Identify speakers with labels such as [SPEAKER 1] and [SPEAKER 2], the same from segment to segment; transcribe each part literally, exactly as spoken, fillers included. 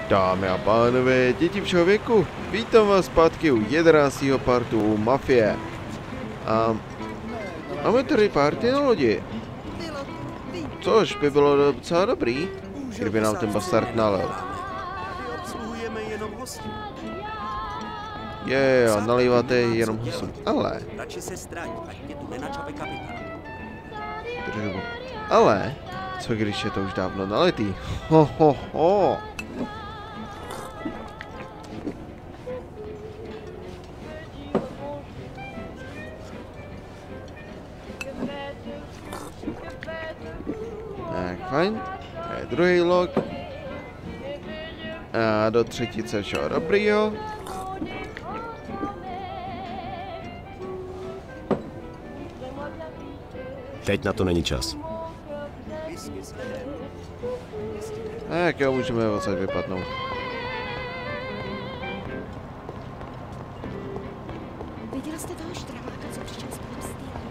[SPEAKER 1] Dámy a pánové, děti všeho věku, vítám vás zpátky u jedenáctého partu u Mafie. A máme tady party na lodi. Což by bylo docela dobrý, kdyby nám ten bastard nalil. Je, jo, nalíváte jenom husům, ale... Ale, co když je to už dávno nalitý? Ho, ho, ho. Tak, fajn. To je druhý log. A do třetice všeho dobrýho.
[SPEAKER 2] Teď na to není čas.
[SPEAKER 1] Tak jo, můžeme odsaď vypadnout.
[SPEAKER 3] Viděl jste toho štraváka, co přišel s panem Steelem?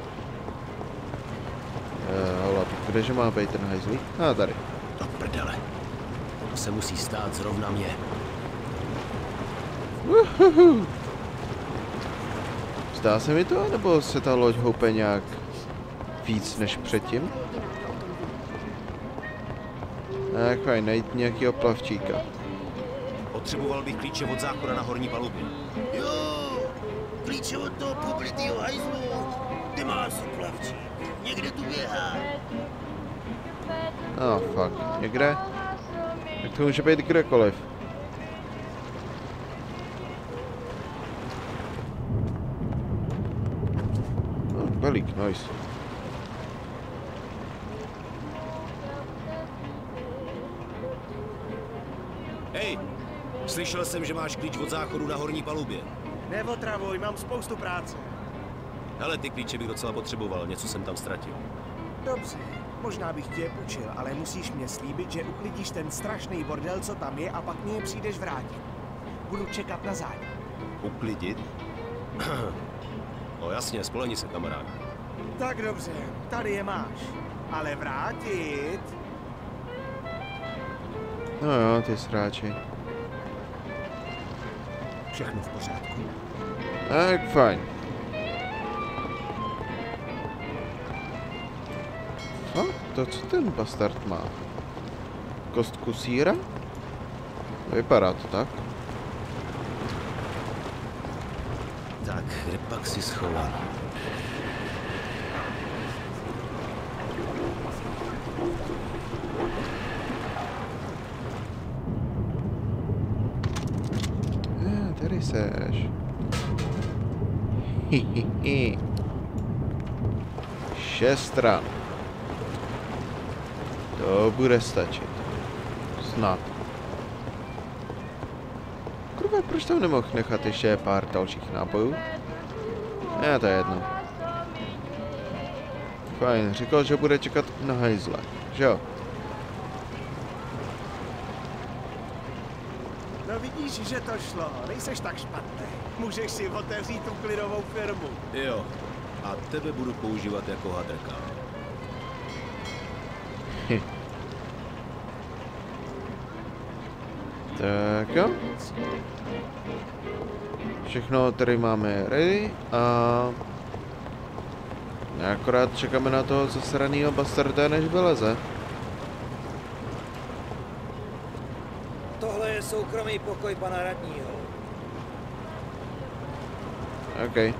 [SPEAKER 1] Uh, hola, kdeže má být ten hajzlík? A ah, tady.
[SPEAKER 2] Do prdele. To se musí stát zrovna mě.
[SPEAKER 1] Uhuhu. Zdá se mi to, nebo se ta loď houpe nějak víc než předtím? Tak fajn, najít nějakýho plavčíka.
[SPEAKER 2] Potřeboval bych klíče od záchoda na horní palubě.
[SPEAKER 4] Jo, klíče od toho poblitýho hajzlu. Ty máš plavčík. Někde tu běhá.
[SPEAKER 1] No, fakt, někde? Tak to může být kdekoliv. No, balík, nice.
[SPEAKER 2] Hej, slyšel jsem, že máš klíč od záchodu na horní palubě.
[SPEAKER 4] Neotravuj, mám spoustu práce.
[SPEAKER 2] Hele, ty klíče bych docela potřeboval, něco jsem tam ztratil.
[SPEAKER 4] Dobře, možná bych tě je půjčil, ale musíš mě slíbit, že uklidíš ten strašný bordel, co tam je, a pak mě je přijdeš vrátit. Budu čekat na záď.
[SPEAKER 2] Uklidit? No jasně, spolehni se, kamarád.
[SPEAKER 4] Tak dobře, tady je máš. Ale vrátit...
[SPEAKER 1] No jo, ty sráči.
[SPEAKER 4] Všechno v pořádku.
[SPEAKER 1] Tak fajn. Fakt? To co ten bastard má? Kostku sýra? Vypadá to tak.
[SPEAKER 2] Tak, kde pak si schoval?
[SPEAKER 1] Ah, tady seš. Hihihi. Šest ran. To bude stačit. Snad. Kurva, proč tam nemohl nechat ještě pár dalších nápojů? Ne, to je jedno. Fajn, říkal, že bude čekat na hajzle, že jo?
[SPEAKER 4] No vidíš, že to šlo, nejseš tak špatný. Můžeš si otevřít tu klidovou firmu.
[SPEAKER 2] Jo, a tebe budu používat jako hadrka.
[SPEAKER 1] Tak jo. Všechno tady máme ready a... akorát čekáme na toho zasranýho bastarda, než vyleze.
[SPEAKER 5] Tohle je soukromý pokoj pana radního.
[SPEAKER 1] OK.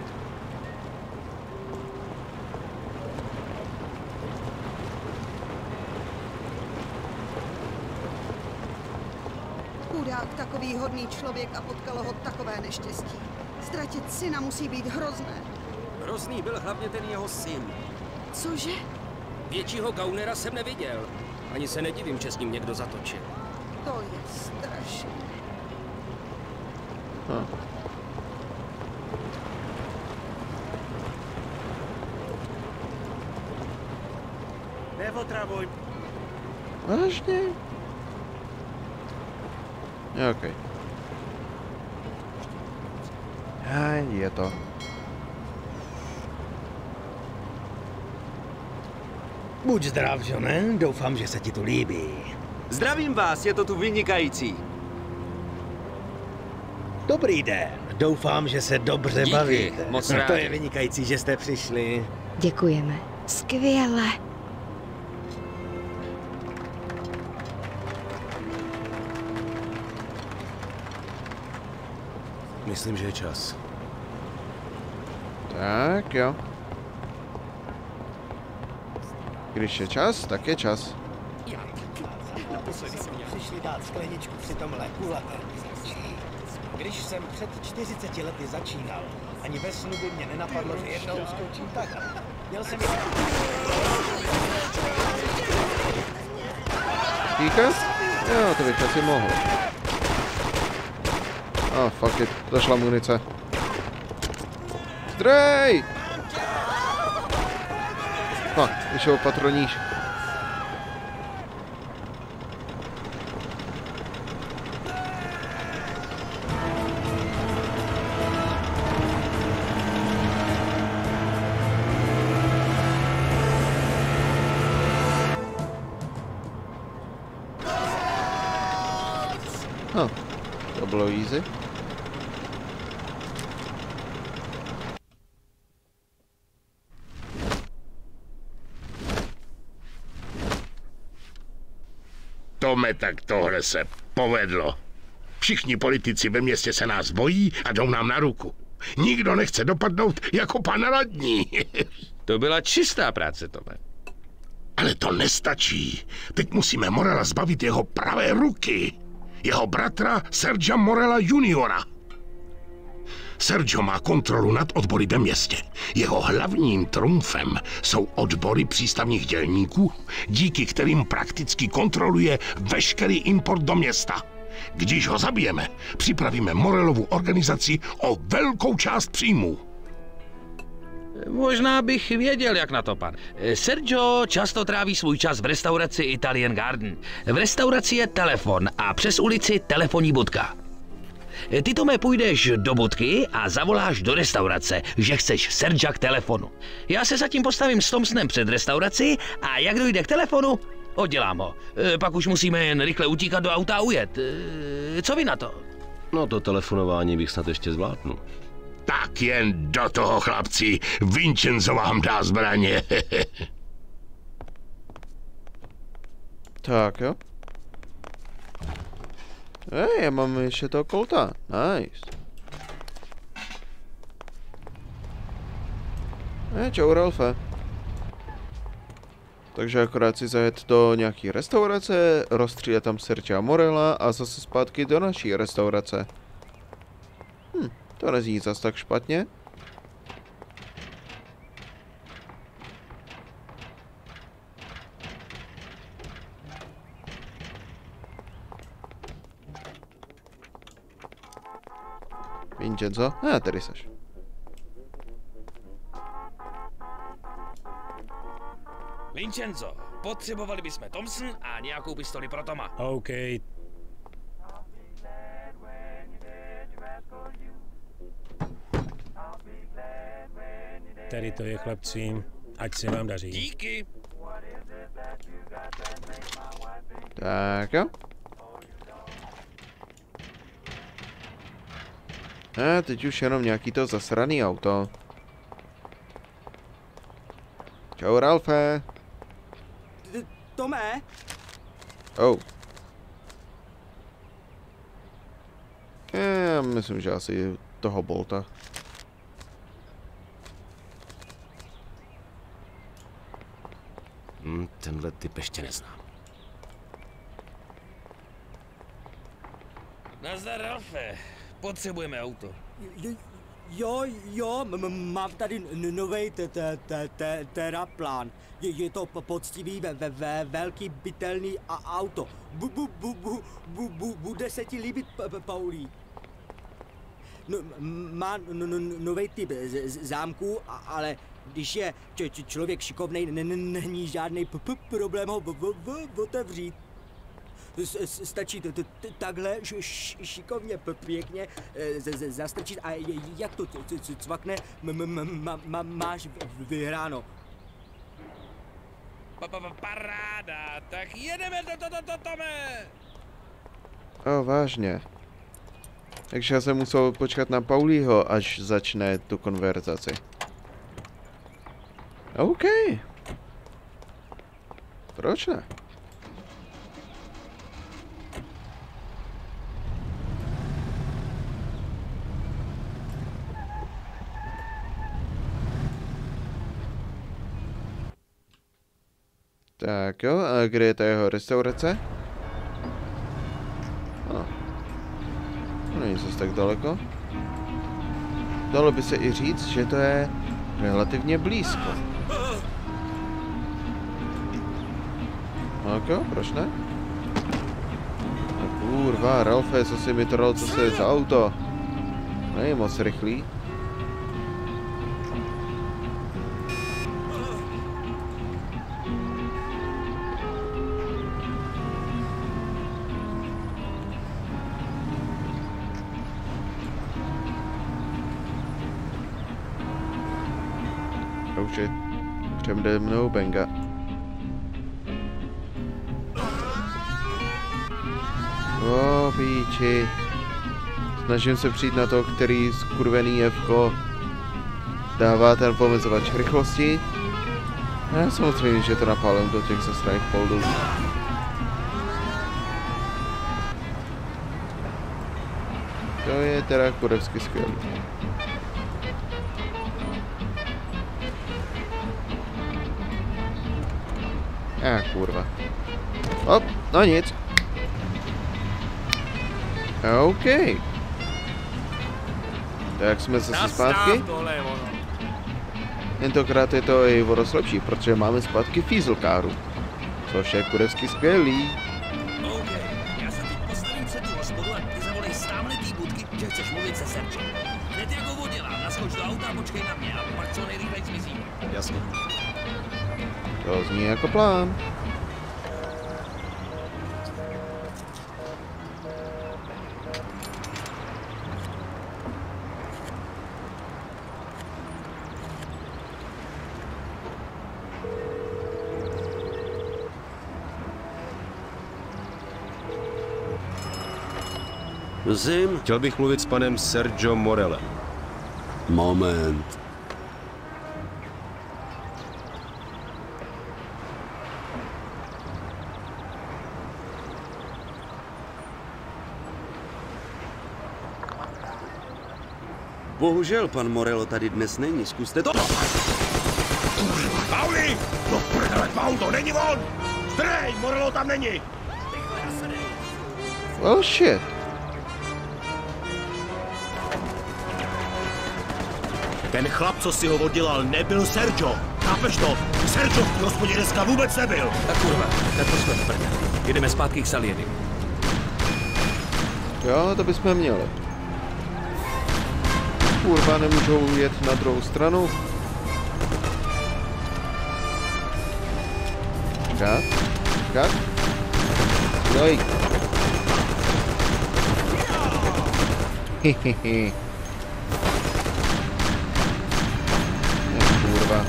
[SPEAKER 3] Chudák, takový hodný člověk a potkalo ho takové neštěstí. Ztratit syna musí být hrozné.
[SPEAKER 5] Hrozný byl hlavně ten jeho syn.
[SPEAKER 3] Cože?
[SPEAKER 5] Většího gaunera jsem neviděl. Ani se nedivím, že s ním někdo zatočil.
[SPEAKER 3] To je strašné.
[SPEAKER 1] Hm.
[SPEAKER 4] Neotravuj.
[SPEAKER 1] Vážně? OK. A je to.
[SPEAKER 6] Buď zdrav, Johne, doufám, že se ti to líbí.
[SPEAKER 7] Zdravím vás, je to tu vynikající.
[SPEAKER 6] Dobrý den. Doufám, že se dobře
[SPEAKER 5] Díky,
[SPEAKER 6] bavíte.
[SPEAKER 5] moc
[SPEAKER 6] To
[SPEAKER 5] rádi.
[SPEAKER 6] je vynikající, že jste přišli.
[SPEAKER 7] Děkujeme. Skvěle.
[SPEAKER 2] Myslím, že je čas.
[SPEAKER 1] Tak jo. Když je čas, tak je čas.
[SPEAKER 6] Naposledy jsme přišli dát skleničku při tomhle kulatém začí. Když jsem před čtyřiceti lety začínal, ani ve snu by mě nenapadlo, že jednou skočím takhle. Měl jsem...
[SPEAKER 1] Díka? Jo, to bych asi mohl. A oh, fuck it, zašla munice. Zdrej! Fuck, vyšel patroníž. Huh, to bylo easy.
[SPEAKER 8] Tome, tak tohle se povedlo. Všichni politici ve městě se nás bojí a jdou nám na ruku. Nikdo nechce dopadnout jako pan radní.
[SPEAKER 5] To byla čistá práce, Tome.
[SPEAKER 8] Ale to nestačí. Teď musíme Morela zbavit jeho pravé ruky. Jeho bratra Sergia Morela juniora. Sergio má kontrolu nad odbory ve městě. Jeho hlavním trumfem jsou odbory přístavních dělníků, díky kterým prakticky kontroluje veškerý import do města. Když ho zabijeme, připravíme Morelovu organizaci o velkou část příjmů.
[SPEAKER 9] Možná bych věděl, jak na to, pan. Sergio často tráví svůj čas v restauraci Italian Garden. V restauraci je telefon a přes ulici telefonní budka. Ty, Tome, půjdeš do budky a zavoláš do restaurace, že chceš Sergia k telefonu. Já se zatím postavím s Thompsonem před restauraci a jak dojde k telefonu, oddělám ho. Pak už musíme jen rychle utíkat do auta a ujet. Co vy na to?
[SPEAKER 2] No to telefonování bych snad ještě zvládnul.
[SPEAKER 8] Tak jen do toho, chlapci. Vincenzo vám dá zbraně.
[SPEAKER 1] Tak jo. Hej, já mám ještě toho kolta. Nice. Hej, čau Ralfe. Takže akorát si zajet do nějaký restaurace, rozstřílet tam Sergia Morela a zase zpátky do naší restaurace. Hm, to nezní zas tak špatně. Vincenzo? A, tady seš.
[SPEAKER 9] Vincenzo, potřebovali bychom Thompson a nějakou pistoli pro Toma.
[SPEAKER 10] OK. Tady to je, chlapci. Ať se vám daří.
[SPEAKER 9] Díky.
[SPEAKER 1] Tak jo. A teď už jenom nějaký to zasraný auto. Čau Ralfe.
[SPEAKER 4] Tome?
[SPEAKER 1] Oh. Já myslím, že asi toho Bolta.
[SPEAKER 2] Hmm, tenhle typ ještě neznám.
[SPEAKER 9] Nazdar, Ralfe. Potřebujeme auto.
[SPEAKER 11] Jo, jo, mám tady nový teraplán. Je to poctivý, velký bytelný auto. Bude se ti líbit, Paulí. Má nový typ zámku, ale když je člověk šikovnej, není žádný problém ho otevřít. Stačí to takhle šikovně, pěkně zastrčit a jak to cvakne, máš vyhráno.
[SPEAKER 9] Paráda, tak jedeme do to, to, to, Tome!
[SPEAKER 1] O, vážně. Takže já jsem musel počkat na Paulího, až začne tu konverzaci. OK. Proč ne? Tak jo, a kde je ta jeho restaurace? No. To není zase tak daleko. Dalo by se i říct, že to je relativně blízko. Tak jo, proč ne? No kurva, Ralfe, co si mi to dal, co se je za auto? Není moc rychlý. Už přede mnou Benga. O, píči. Snažím se přijít na to, který skurvený Fko dává ten pomezovač rychlosti. A samozřejmě, že to napálím do těch zasraných poldů. To je teda kurevsky skvělý. A ah, kurva. Hop, no nic. OK. Tak jsme zase zpátky. Tentokrát je to i o dost lepší, protože máme zpátky Fieselkáru. Což je kurevsky skvělý.
[SPEAKER 5] OK, já se teď postavím před tu hospodu a ty zavolej z támhletý budky, že chceš mluvit se Sergem. Hned jak ho oddělám, naskoč do auta a počkej na mě a pak co nejrychleji zmizím.
[SPEAKER 2] Jasně.
[SPEAKER 1] To zní jako plán.
[SPEAKER 2] Zim, chtěl bych mluvit s panem Sergio Morelem.
[SPEAKER 12] Moment. Bohužel, pan Morello tady dnes není. Zkuste to...
[SPEAKER 8] Pauli! Do prdele, Paul, to není on! Strej, Morello tam není!
[SPEAKER 1] Oh shit.
[SPEAKER 2] Ten chlap, co si ho oddělal, nebyl Sergio. Chápeš to? Sergio v té hospodě dneska vůbec nebyl.
[SPEAKER 5] Tak kurva, tak to jsme prdě. Jdeme zpátky k Salieri.
[SPEAKER 1] Jo, to bychom měli. Kurva, nemůžou jet na druhou stranu. Čekat. Čekat. Joj. Hehehe. Kurva.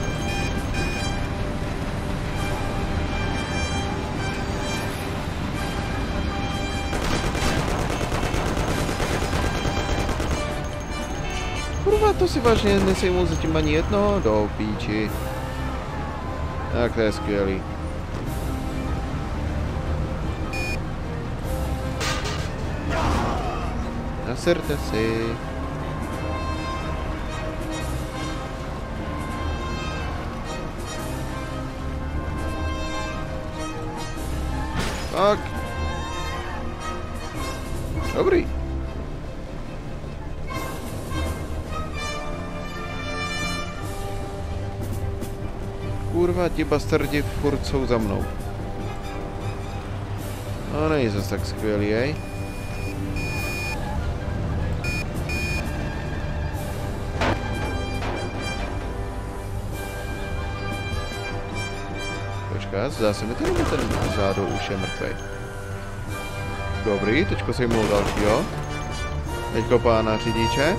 [SPEAKER 1] Kurva, to si vážně nesejmu zatím ani jedno, do píči. Tak to je skvělý. Naserte si. Tak. Dobrý. Kurva, ti bastardi furt jsou za mnou. No, není zase tak skvělý, jej. Počkat, zdá se mi ten, ten zádu už je mrtvej. Dobrý, teďko se jmu dalšího. Teďko pána řidiče.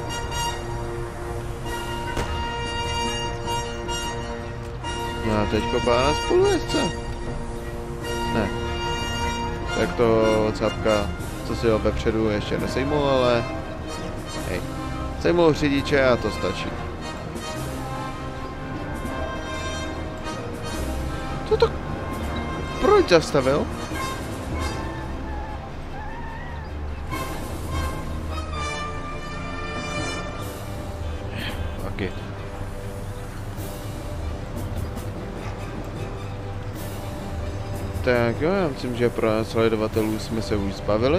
[SPEAKER 1] No a teďko pána spolujezdce. Ne. Tak to capka co si ho vepředu ještě nesejmul, ale hej, sejmul řidiče a to stačí. Co to? Proč zastavil? Okay. Tak jo, já myslím, že pro sledovatelů jsme se už zbavili.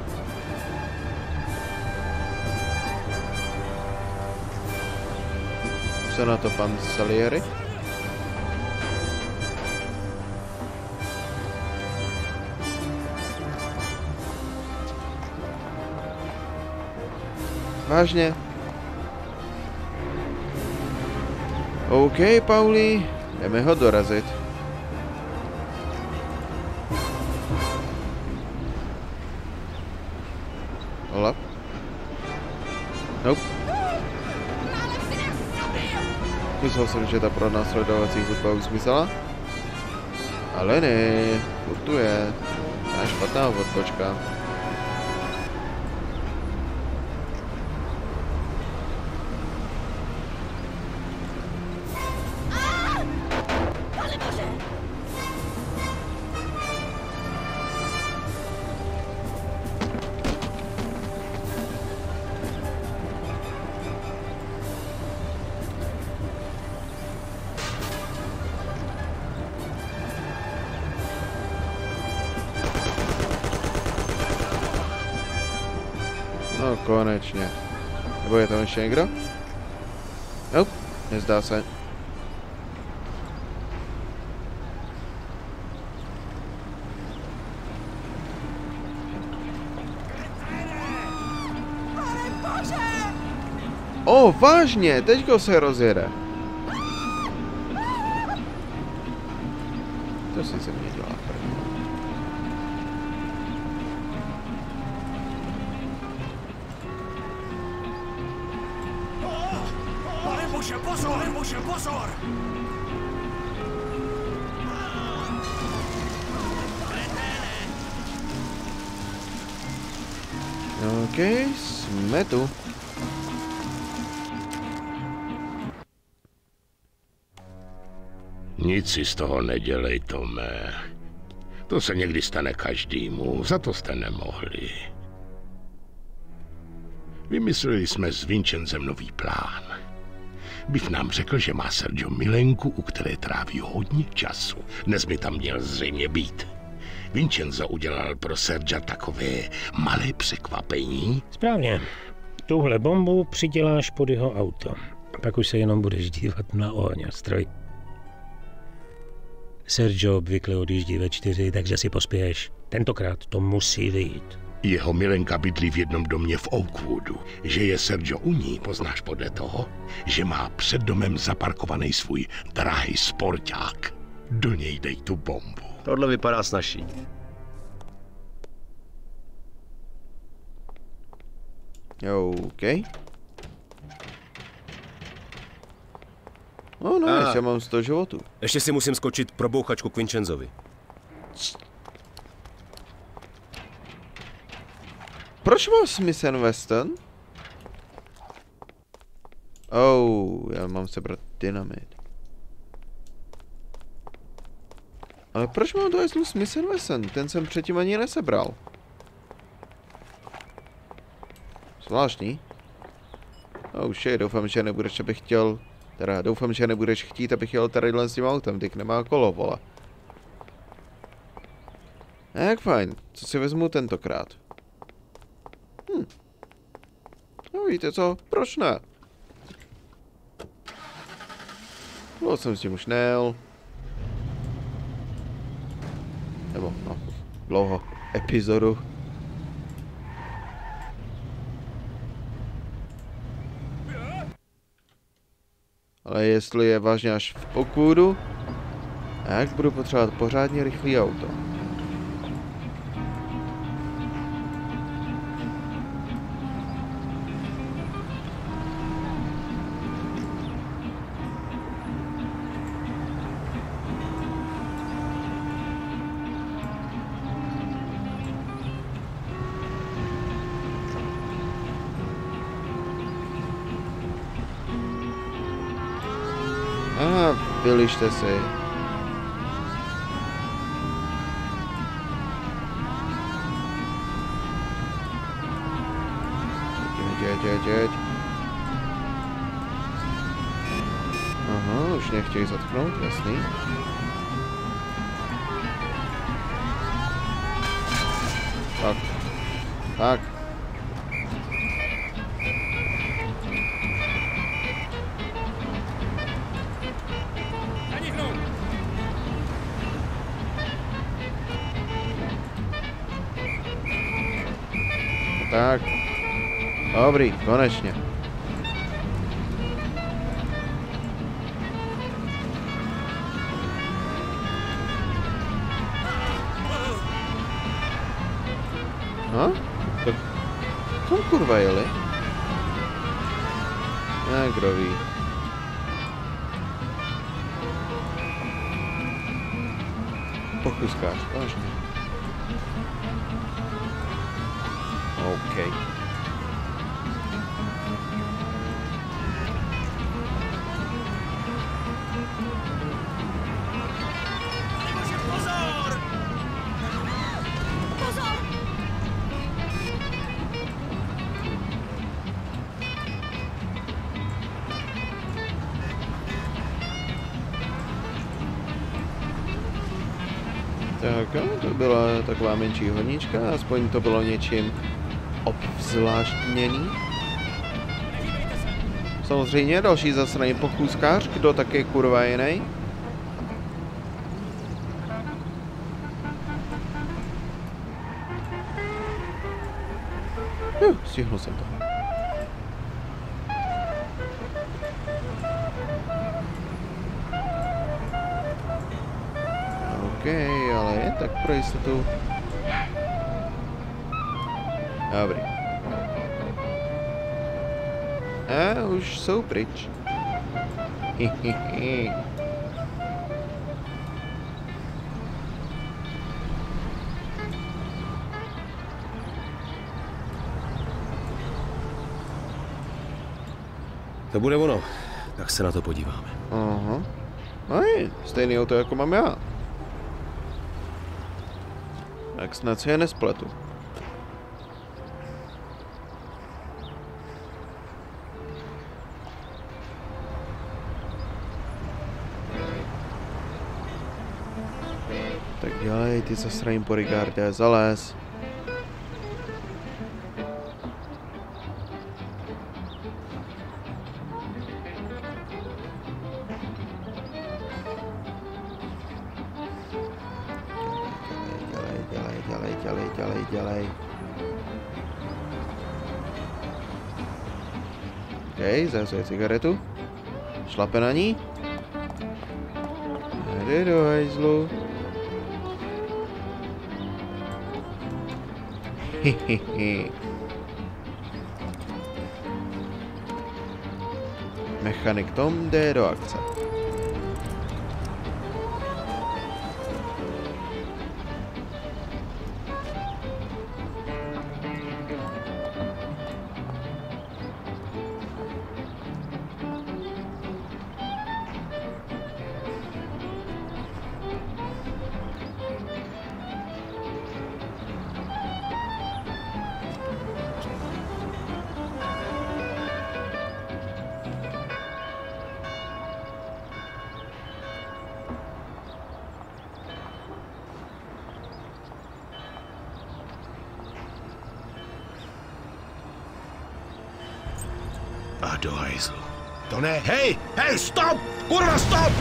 [SPEAKER 1] Co na to pan Salieri? Vážně? OK, Pauli, jdeme ho dorazit. Hola? Nope. Myslel jsem, že ta pronásledovací hudba už zmizela. Ale ne, furt tu je. A špatná odbočka. No konečně. Nebo je tam ještě někdo? Nope, nezdá se. O, oh, vážně, teďko se rozjede. To si se mě dělá první.
[SPEAKER 2] Pane bože, pozor, pane bože, pozor!
[SPEAKER 1] OK, jsme tu.
[SPEAKER 8] Nic si z toho nedělej, Tome. To se někdy stane každému, za to jste nemohli. Vymysleli jsme s Vincenzem nový plán. Biff nám řekl, že má Sergio milenku, u které tráví hodně času. Dnes by tam měl zřejmě být. Vincenzo udělal pro Sergia takové malé překvapení.
[SPEAKER 10] Správně. Tuhle bombu přiděláš pod jeho auto. Pak už se jenom budeš dívat na ohňostroj. Sergio obvykle odjíždí ve čtyři, takže si pospěješ. Tentokrát to musí vyjít.
[SPEAKER 8] Jeho milenka bydlí v jednom domě v Oakwoodu. Že je Sergio u ní, poznáš podle toho, že má před domem zaparkovaný svůj drahý sporták. Do něj dej tu bombu.
[SPEAKER 13] Tohle vypadá snazší.
[SPEAKER 1] OK. No, no, já mám sto životů.
[SPEAKER 13] Ještě si musím skočit pro bouchačku k Vincenzovi.
[SPEAKER 1] Proč mám Smith and Wesson? Oh, já mám sebrat dynamit. Ale proč mám do hezlu Smith and Wesson? Ten jsem předtím ani nesebral. Zvláštní. Oh shit, doufám, že nebudeš, abych chtěl... Teda doufám, že nebudeš chtít, abych jel tadyhle s tím autem, teď nemá kolo, vole. Jak fajn, co si vezmu tentokrát? Hm. No víte co, proč ne? Dlouho jsem s tím už nejel. Nebo, no, dlouho, epizodu. Ale jestli je vážně až v Oakwoodu, jak budu potřebovat pořádně rychlý auto. Vylište si. Jeď, jeď, jeď. Aha, už nechtějí zatknout, jasný. Tak. Tak. Tak. Dobrý, konečně. No? Tak kam kurva jeli? Ne, kdo ví. Pochůzkář, vážně. OK. Tak, to byla taková menší honička, aspoň to bylo něčím obzvláštněný. Samozřejmě další zasraný pochůzkář, kdo také kurva jiný. Uh, stihl jsem to. OK, ale je tak pro jistotu. Dobrý. A už jsou pryč.
[SPEAKER 13] To bude ono. Tak se na to podíváme.
[SPEAKER 1] Aha. No je, stejný auto jako mám já. Tak snad si je nespletu. Tak dělej, ty zasraním po Rigarde, zalez. Dělej, dělej, dělej, dělej. OK, zase cigaretu. Šlape na ní. Jde do hajzlu. Hihihi. Mechanik Tom jde do akce.
[SPEAKER 8] A do hajzlu. To ne, hej, hej, stop! Kurva, stop!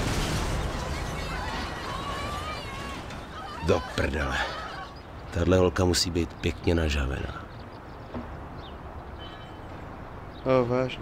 [SPEAKER 13] Do prdele. Tahle holka musí být pěkně nažavená.
[SPEAKER 1] O, vážně.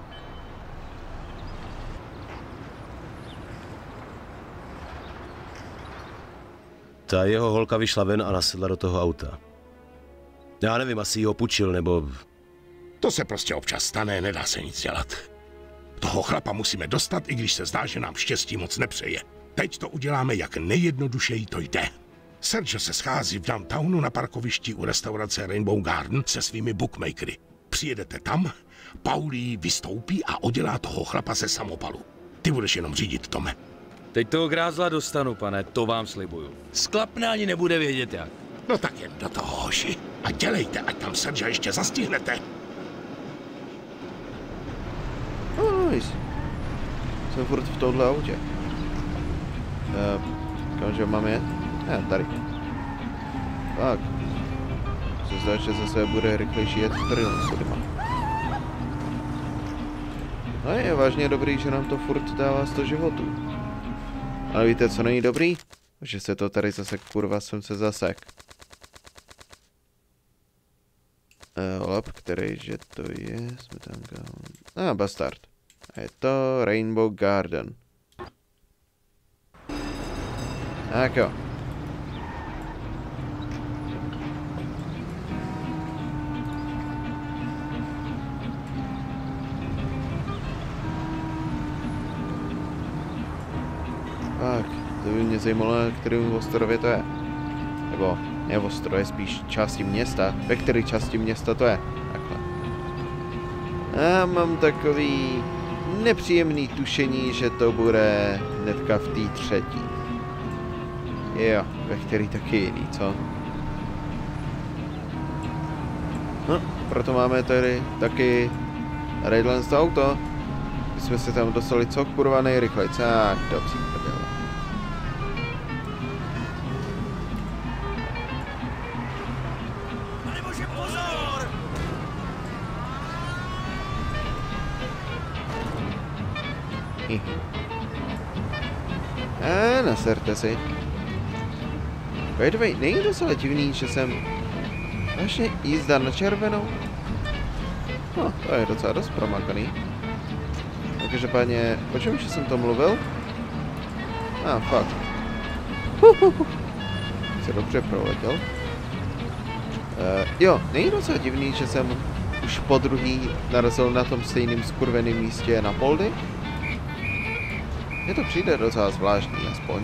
[SPEAKER 13] Ta jeho holka vyšla ven a nasedla do toho auta. Já nevím, asi ji ho půjčil, nebo...
[SPEAKER 8] To se prostě občas stane, nedá se nic dělat. Toho chlapa musíme dostat, i když se zdá, že nám štěstí moc nepřeje. Teď to uděláme, jak nejjednodušeji to jde. Sergio se schází v downtownu na parkovišti u restaurace Rainbow Garden se svými bookmakery. Přijedete tam, Paulí vystoupí a oddělá toho chlapa ze samopalu. ty budeš jenom řídit, Tome.
[SPEAKER 9] Teď toho grázla dostanu, pane, to vám slibuju. Sklapne ani nebude vědět jak.
[SPEAKER 8] No tak jen do toho, hoši. A dělejte, ať tam Sergea ještě zastihnete.
[SPEAKER 1] Oh, nice. Jsem furt v tomhle autě. Uh, kamže mám jet? Ne, tady. Tak. Se zdá, že zase bude rychlejší jet v Trilosudima. No je vážně dobrý, že nám to furt dává sto životů. Ale víte, co není dobrý? Že se to tady zase, kurva, jsem se zasek. Uh, lap, který, že to je, smetanka. A, ah, bastard. A je to Rainbow Garden. Tak jo. Tak, to by mě zajímalo, na kterém ostrově to je. Nebo ne ostrově, spíš části města. Ve které části města to je. Takhle. A mám takový nepříjemný tušení, že to bude hnedka v té třetí. Jo, ve který taky jiný, co? No, proto máme tady taky Redlands auto. My jsme se tam dostali co kurva nejrychleji. Tak, dobře, prdele. A naserte si. By the way, není docela divný, že jsem vlastně jízda na červenou? No, to je docela dost promakaný. Takže pádně, o čem že jsem to mluvil? A, ah, fakt. Se dobře proletěl. Uh, jo, není docela divný, že jsem už po druhý narazil na tom stejném skurveném místě na Poldy? Mně to přijde docela zvláštní, aspoň.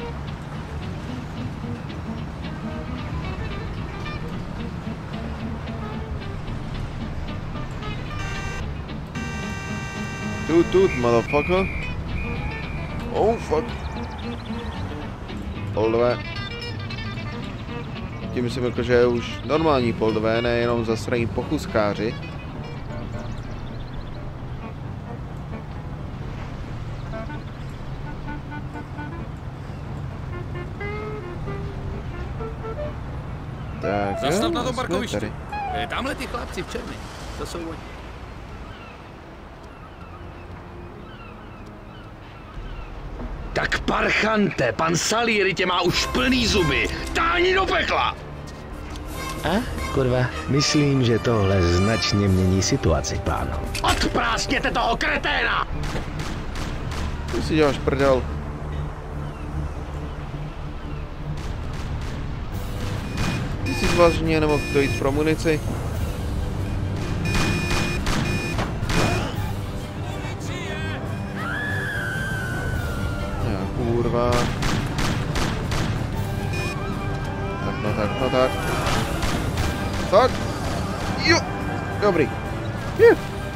[SPEAKER 1] Toot toot, motherfucker. Oh, fuck. Poldové. Tím myslím jako, že je už normální poldové, nejenom zasraní pochuskáři. Tak,
[SPEAKER 9] zastav na tom parkovišti. Tamhle ty chlapci v černý. To jsou oni. Tak parchante, pan Salieri tě má už plný zuby. Táhni do pekla!
[SPEAKER 6] A, kurva, myslím, že tohle značně mění situaci, pánu.
[SPEAKER 9] Odprásněte toho kreténa!
[SPEAKER 1] Ty si děláš prdel. Ty jsi zvážně nemohl dojít pro munici. Já, kurva. Tak, no tak, no tak. Tak. Jo. Dobrý. Je.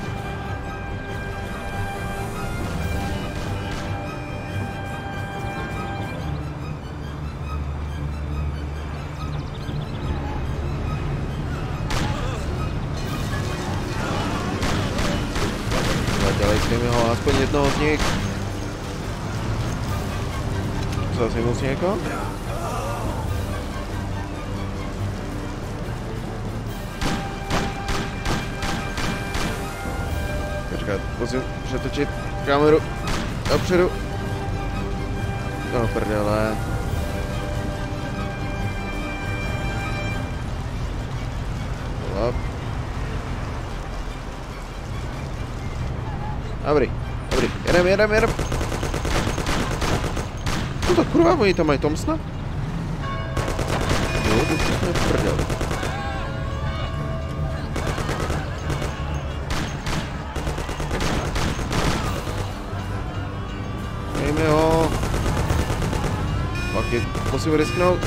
[SPEAKER 1] Dělejte mi ho, aspoň jednoho z nich. Zase moc někoho? Počkat, musím přetočit kameru dopředu. No prdele. Lap. Dobrý, dobrý, jedem, jedem, jedem. Co to kurva, oni tam mají Thompsona? Jo, to jsme v prdeli. Dejme ho. Pak je, musím risknout.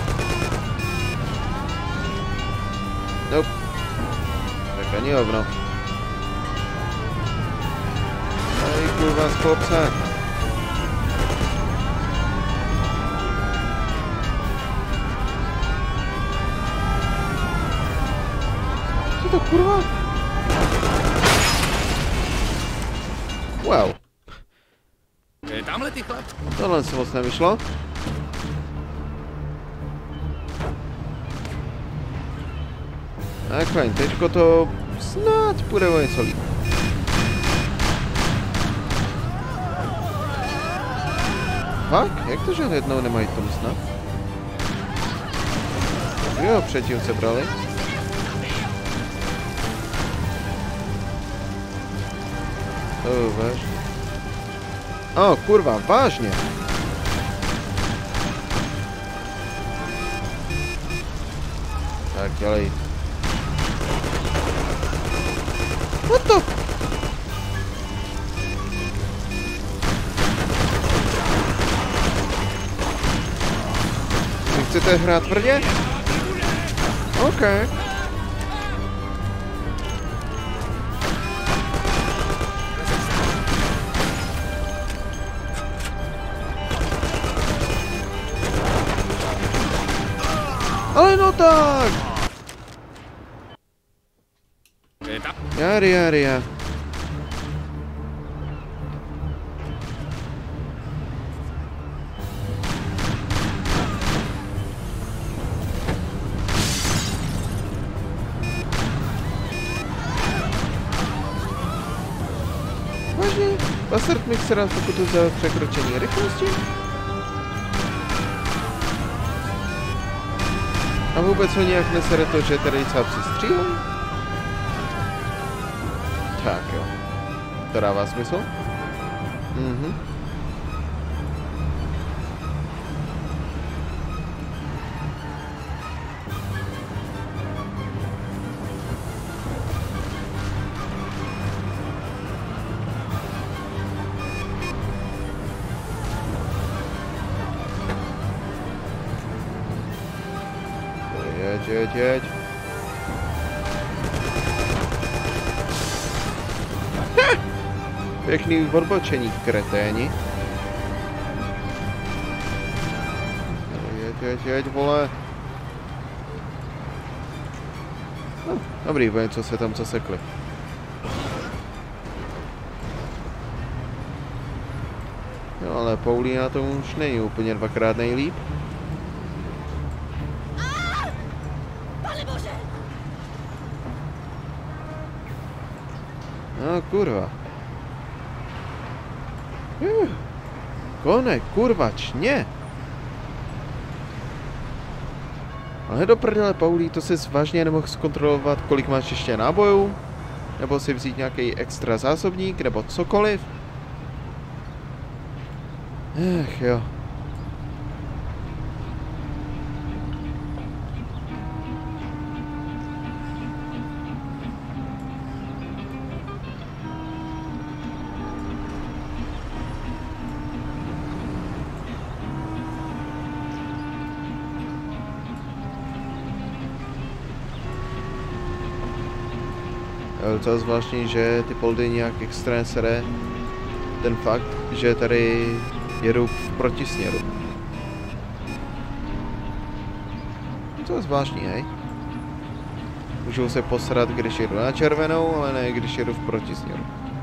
[SPEAKER 1] Nope. Tak ani hovno. Kurva, sklop se. Co to kurva? Wow.
[SPEAKER 5] Tamhle ty chlap.
[SPEAKER 1] Tohle se moc nevyšlo. Tak fajn, teďko to snad půjde o něco líp. Fakt? Jak to, že jednou nemají tom snad? Jo, předtím se brali. Oh, vážně. Oh, kurva, vážně. Tak, dělej. What the? Vy chcete hrát tvrdě? OK. Ale no tak! Jari, jari, jari. Vážně? Bastard mi chce dát pokutu za překročení rychlosti? A vůbec ho nějak nesere to, že tady třeba přistřílel? Tak jo. To dává smysl? Mhm. Jeď, jeď, jeď. Pěkný odbočení, kreténi. Jeď, jeď, jeď, vole. No, dobrý, bude něco se tam zasekli. Jo, ale Paulína to už není úplně dvakrát nejlíp. No, kurva. Uh, kone, kurvačně. Ale do prdele, Paulí, to jsi vážně nemohl zkontrolovat, kolik máš ještě nábojů? Nebo si vzít nějaký extra zásobník, nebo cokoliv? Ech jo. Je docela zvláštní, že ty poldy nějak extra sere ten fakt, že tady jedu v protisměru. To je zvláštní, hej? Můžu se posrat, když jedu na červenou, ale ne, když jedu v protisměru.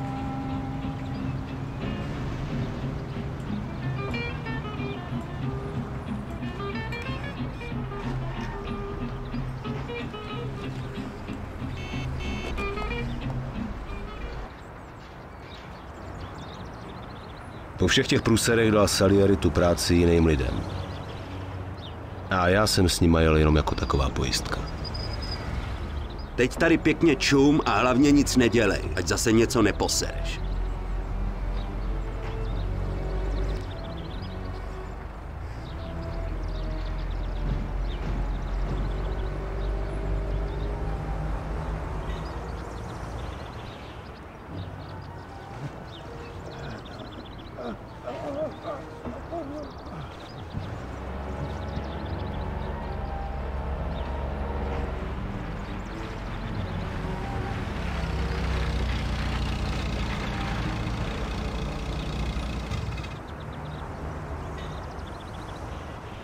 [SPEAKER 13] Po všech těch průserech dal Salieri tu práci jiným lidem. A já jsem s nima jel jenom jako taková pojistka.
[SPEAKER 12] Teď tady pěkně čum a hlavně nic nedělej, ať zase něco neposereš.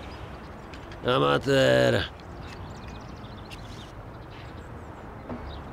[SPEAKER 9] Amatér.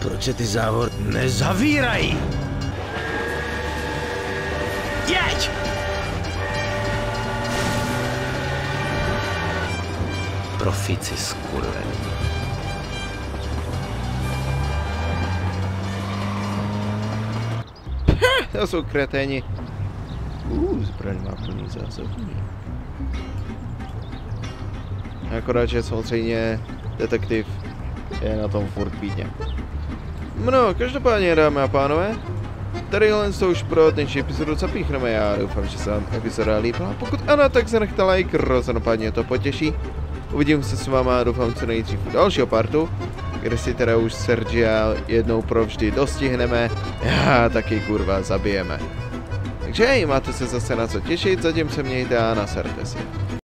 [SPEAKER 6] Proč se ty závor nezavírají? Jeď!
[SPEAKER 13] Profici skurvený.
[SPEAKER 1] To jsou kreténi. Uh, zbraň má plný zásobník. Akorát, že samozřejmě detektiv je na tom furt pídně. No, každopádně, dámy a pánové, tadyhle to už pro dnešní epizodu zapíchneme. Já doufám, že se vám epizoda líbila. Pokud ano, tak se nechte like, rozhodně to potěší. Uvidím se s váma, doufám, co nejdřív u dalšího partu, kde si teda už Sergia jednou provždy dostihneme a taky kurva zabijeme. Takže hej, máte se zase na co těšit, zatím se mějte a naserte si.